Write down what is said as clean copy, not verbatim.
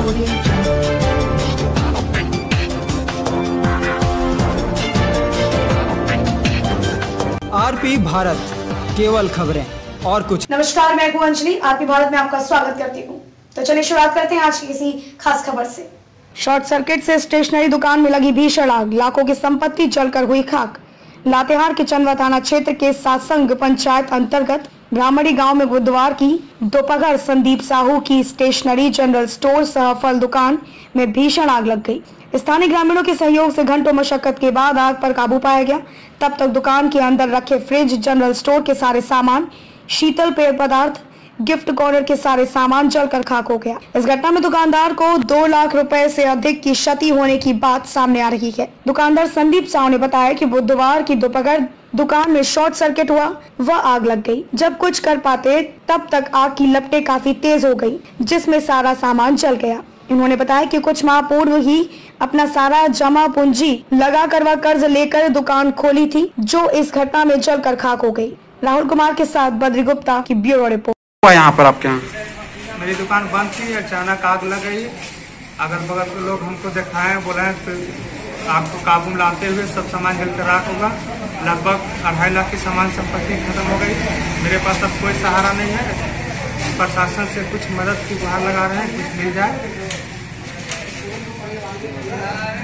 Audio RP Bharat, केवल खबरें और कुछ। नमस्कार, मैं हूं अंजलि। आरपी भारत में आपका स्वागत करती हूं। तो चलिए शुरुआत करते हैं आज की किसी खास खबर से। शॉर्ट सर्किट से स्टेशनरी दुकान में लगी भीषण आग, लाखों की संपत्ति जलकर हुई खाक। लातेहार के चंदवा थाना क्षेत्र के सासंग पंचायत अंतर्गत ब्राह्मणी गांव में बुधवार की दोपहर संदीप साहू की स्टेशनरी जनरल स्टोर सह फल दुकान में भीषण आग लग गई। स्थानीय ग्रामीणों के सहयोग से घंटों मशक्कत के बाद आग पर काबू पाया गया। तब तक दुकान के अंदर रखे फ्रिज, जनरल स्टोर के सारे सामान, शीतल पेय पदार्थ, गिफ्ट कॉर्नर के सारे सामान जलकर खाक हो गया। इस घटना में दुकानदार को 2 लाख रुपए से अधिक की क्षति होने की बात सामने आ रही है। दुकानदार संदीप साहू ने बताया कि बुधवार की दोपहर दुकान में शॉर्ट सर्किट हुआ व आग लग गई। जब कुछ कर पाते तब तक आग की लपटें काफी तेज हो गई, जिसमें सारा सामान जल गया। उन्होंने बताया कि कुछ माह पूर्व ही अपना सारा जमा पूंजी लगा कर व कर्ज लेकर दुकान खोली थी, जो इस घटना में जलकर खाक हो गई। राहुल कुमार के साथ बद्री गुप्ता की ब्यूरो रिपोर्ट। यहाँ पर आपके यहाँ मेरी दुकान बंद थी, अचानक आग लग गई। अगल बगल के लोग हमको दिखाए, बुलाए, तो आग को काबू में लाते हुए सब सामान जलकर राख होगा। लगभग 2.5 लाख की सामान संपत्ति खत्म हो गई। मेरे पास अब कोई सहारा नहीं है। प्रशासन से कुछ मदद की गुहार लगा रहे हैं, कुछ मिल जाए।